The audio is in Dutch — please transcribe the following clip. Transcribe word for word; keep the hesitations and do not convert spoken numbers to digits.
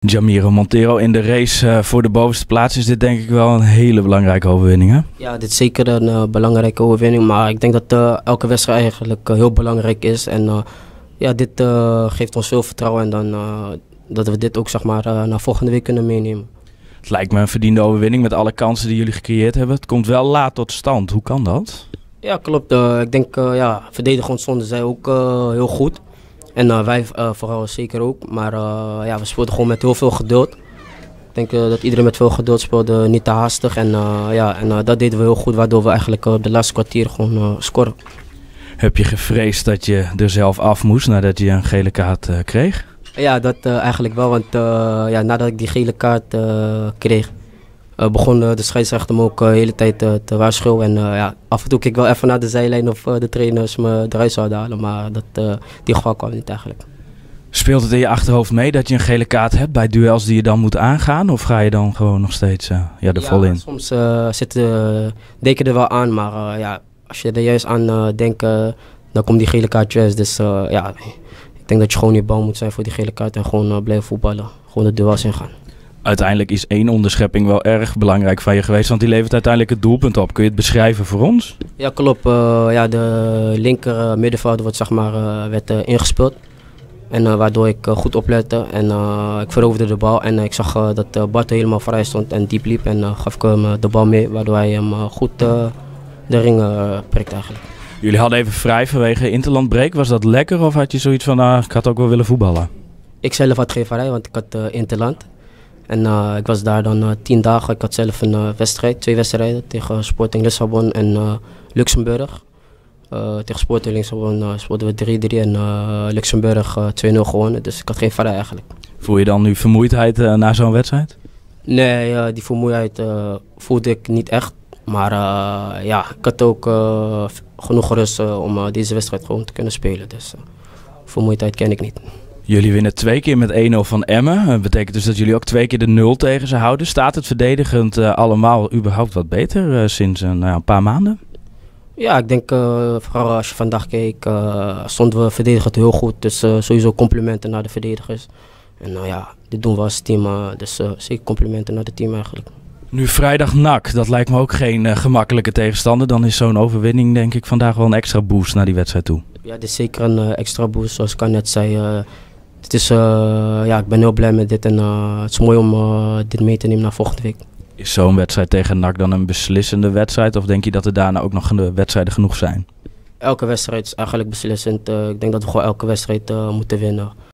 Jamiro Montero in de race uh, voor de bovenste plaats is dit denk ik wel een hele belangrijke overwinning, hè? Ja, dit is zeker een uh, belangrijke overwinning, maar ik denk dat uh, elke wedstrijd eigenlijk uh, heel belangrijk is. En uh, ja, dit uh, geeft ons veel vertrouwen en dan, uh, dat we dit ook zeg maar, uh, naar volgende week kunnen meenemen. Het lijkt me een verdiende overwinning met alle kansen die jullie gecreëerd hebben. Het komt wel laat tot stand. Hoe kan dat? Ja, klopt. Uh, ik denk, uh, ja, verdedigend stonden zij ook uh, heel goed. En uh, wij uh, vooral zeker ook. Maar uh, ja, we speelden gewoon met heel veel geduld. Ik denk uh, dat iedereen met veel geduld speelde, niet te haastig. En, uh, ja, en uh, dat deden we heel goed, waardoor we eigenlijk uh, op de laatste kwartier gewoon uh, scoren. Heb je gevreesd dat je er zelf af moest nadat je een gele kaart uh, kreeg? Ja, dat uh, eigenlijk wel. Want uh, ja, nadat ik die gele kaart uh, kreeg, uh, begon uh, de scheidsrechter me ook uh, de hele tijd uh, te waarschuwen. En uh, ja, af en toe keek ik wel even naar de zijlijn of uh, de trainers me eruit zouden halen. Maar dat, uh, die geval kwam niet eigenlijk. Speelt het in je achterhoofd mee dat je een gele kaart hebt bij duels die je dan moet aangaan? Of ga je dan gewoon nog steeds uh, ja, er ja, vol in? Soms uh, zitten uh, denk je er wel aan, maar uh, ja, als je er juist aan uh, denkt, uh, dan komt die gele kaart juist. Dus uh, ja, ik denk dat je gewoon niet bang moet zijn voor die gele kaart en gewoon uh, blijven voetballen. Gewoon de duels ingaan. Uiteindelijk is één onderschepping wel erg belangrijk van je geweest, want die levert uiteindelijk het doelpunt op. Kun je het beschrijven voor ons? Ja, klopt. Uh, ja, de linker uh, middenvelder wordt, zeg maar, uh, werd uh, ingespeeld. En uh, waardoor ik uh, goed oplette en uh, ik veroverde de bal en uh, ik zag uh, dat uh, Bart helemaal vrij stond en diep liep en uh, gaf ik hem uh, de bal mee, waardoor hij hem uh, goed uh, de ring uh, prikt eigenlijk. Jullie hadden even vrij vanwege interlandbreak. Was dat lekker of had je zoiets van, uh, ik had ook wel willen voetballen? Ik zelf had geen vrij, want ik had uh, interland. En uh, ik was daar dan uh, tien dagen. Ik had zelf een uh, wedstrijd, twee wedstrijden tegen Sporting Lissabon en uh, Luxemburg. Uh, tegen Sporting Lissabon uh, speelden we drie drie en uh, Luxemburg uh, twee nul gewonnen. Dus ik had geen vrij eigenlijk. Voel je dan nu vermoeidheid uh, na zo'n wedstrijd? Nee, uh, die vermoeidheid uh, voelde ik niet echt. Maar uh, ja, ik had ook uh, genoeg rust uh, om uh, deze wedstrijd gewoon te kunnen spelen. Dus uh, vermoeidheid ken ik niet. Jullie winnen twee keer met één nul van Emmen. Dat betekent dus dat jullie ook twee keer de nul tegen ze houden. Staat het verdedigend uh, allemaal überhaupt wat beter uh, sinds een, uh, een paar maanden? Ja, ik denk uh, vooral als je vandaag keek, uh, stonden we verdedigend heel goed. Dus uh, sowieso complimenten naar de verdedigers. En uh, ja, dit doen we als team. Uh, dus uh, zeker complimenten naar het team eigenlijk. Nu vrijdag N A C, dat lijkt me ook geen uh, gemakkelijke tegenstander. Dan is zo'n overwinning denk ik vandaag wel een extra boost naar die wedstrijd toe. Ja, dit is zeker een uh, extra boost, zoals ik al net zei. Uh, het is, uh, ja, ik ben heel blij met dit en uh, het is mooi om uh, dit mee te nemen naar volgende week. Is zo'n wedstrijd tegen N A C dan een beslissende wedstrijd? Of denk je dat er daarna ook nog wedstrijden genoeg zijn? Elke wedstrijd is eigenlijk beslissend. Uh, ik denk dat we gewoon elke wedstrijd uh, moeten winnen.